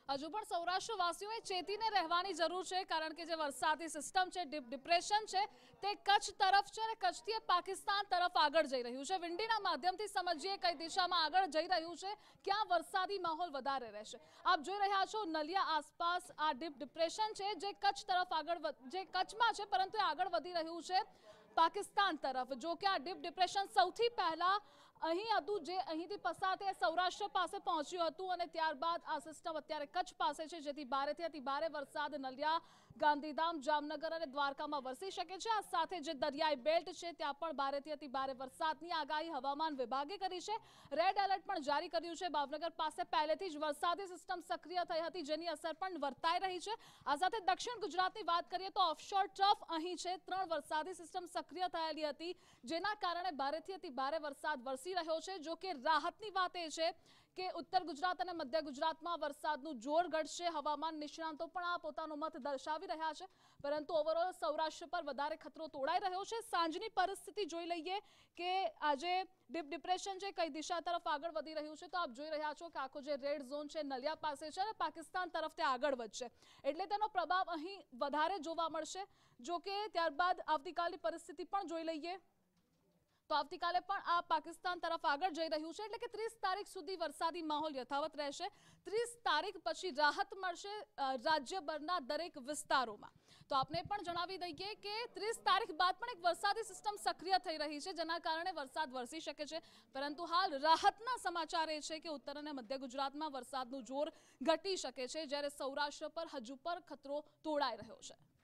હજુ પણ સૌરાષ્ટ્રવાસીઓએ ચેતીને રહેવાની જરૂર છે, કારણ કે જે વરસાદી સિસ્ટમ છે, ડીપ ડિપ્રેશન છે, તે કચ્છ તરફ છે અને કચ્છથી પાકિસ્તાન તરફ આગળ જઈ રહ્યું છે। વિંડીના માધ્યમથી સમજીએ કઈ દિશામાં આગળ જઈ રહ્યું છે, ક્યાં વરસાદી માહોલ વધારે રહેશે। આપ જોઈ રહ્યા છો નલિયા આસપાસ આ ડીપ ડિપ્રેશન છે, જે કચ્છ તરફ જે કચ્છમાં છે, પરંતુ આગળ વધી રહ્યું છે પાકિસ્તાન તરફ। જો કે આ ડીપ ડિપ્રેશન સૌથી પહેલા અહીં હતું, જે અહીંથી પસાર થઈ સૌરાષ્ટ્ર પાસે પહોંચ્યું હતું અને ત્યારબાદ આ સિસ્ટમ અત્યારે કચ્છ પાસે છે, જેથી ભારેથી અતિ ભારે વરસાદ નલિયા, ગાંધીધામ, જામનગર અને દ્વારકામાં વરસી શકે છે। આ સાથે જે દરિયાઈ બેલ્ટ છે, ત્યાં પણ ભારેથી અતિ ભારે વરસાદની આગાહી હવામાન વિભાગે કરી છે। રેડ એલર્ટ પણ જારી કર્યું છે। ભાવનગર પાસે પહેલેથી જ વરસાદી સિસ્ટમ સક્રિય થઈ હતી, જેની અસર પણ વર્તાઈ રહી છે। આ સાથે દક્ષિણ ગુજરાતની વાત કરીએ તો ઓફશોર ટ્રફ અહીં છે, 3 વરસાદી સિસ્ટમ સક્રિય થયેલી હતી, જેના કારણે ભારેથી અતિ ભારે વરસાદ વરસી રહ્યો છે। જો કે રાહતની વાત એ છે કે ઉત્તર ગુજરાત અને મધ્ય ગુજરાતમાં વરસાદનું જોર ઘટશે। હવામાન નિષ્ણાંતો પણ આ પોતાનો મત દર્શાવી રહ્યા છે, પરંતુ ઓવરઓલ સૌરાષ્ટ્ર પર વધારે ખતરો તોડાઈ રહ્યો છે। સાંજની પરિસ્થિતિ જોઈ લઈએ કે આજે ડીપ ડિપ્રેશન છે કઈ દિશા તરફ આગળ વધી રહ્યું છે, તો આપ જોઈ રહ્યા છો કે આખો જે રેડ ઝોન છે નલિયા પાસે છે અને પાકિસ્તાન તરફ તે આગળ વધશે, એટલે તેનો પ્રભાવ અહીં વધારે જોવા મળશે। જો કે ત્યારબાદ આવતીકાલની પરિસ્થિતિ પણ જોઈ લઈએ તો આવતીકાલે પણ આ પાકિસ્તાન તરફ આગળ જઈ રહ્યું છે, એટલે કે 30 તારીખ સુધી વરસાદી માહોલ યથાવત રહેશે। 30 તારીખ પછી રાહત મળશે રાજ્યભરના દરેક વિસ્તારોમાં। તો આપને પણ જણાવી દઈએ કે 30 તારીખ બાદ પણ એક વરસાદી સિસ્ટમ સક્રિય થઈ રહી છે, જેના કારણે વરસાદ વરસી શકે છે, પરંતુ હાલ રાહતના સમાચાર એ છે કે ઉત્તર અને મધ્ય ગુજરાતમાં વરસાદનું જોર ઘટી શકે છે, જ્યારે સૌરાષ્ટ્ર પર હજુ પણ ખતરો તોડાઈ રહ્યો છે।